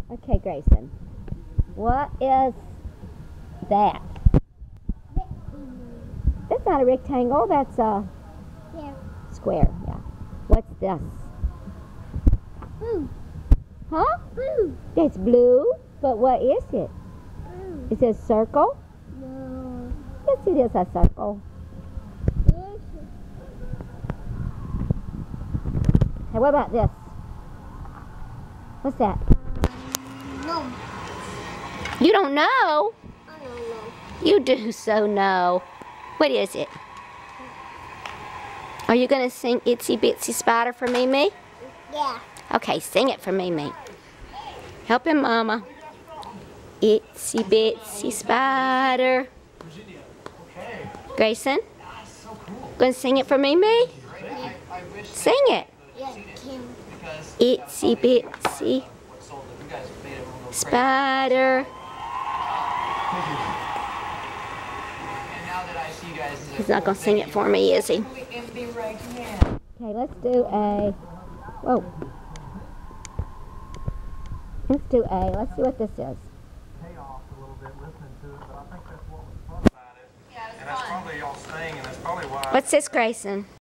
Okay, Grayson. What is that? That's not a rectangle. That's a square. Yeah. What's this? Blue. Huh? Blue. That's blue. But what is it? Blue. Is it a circle? No. Yes, it is a circle. Yes. Hey, what about this? What's that? No. You don't know? I don't know. You do so know. What is it? Are you going to sing Itsy Bitsy Spider for Mimi? Yeah. Okay, sing it for Mimi. Help him, Mama. Itsy Bitsy Spider. Grayson? Going to sing it for Mimi? Sing it. Yeah, Kim. Itsy Bitsy Spider. He's not going to sing it for me, is he? Okay, let's do a... Whoa. Let's do a... Let's see what this is. Chaos a little bit listening to it, but I think that's what was fun about it. Yeah, it was fun. And that's probably y'all saying, and that's probably why... What's this, Grayson?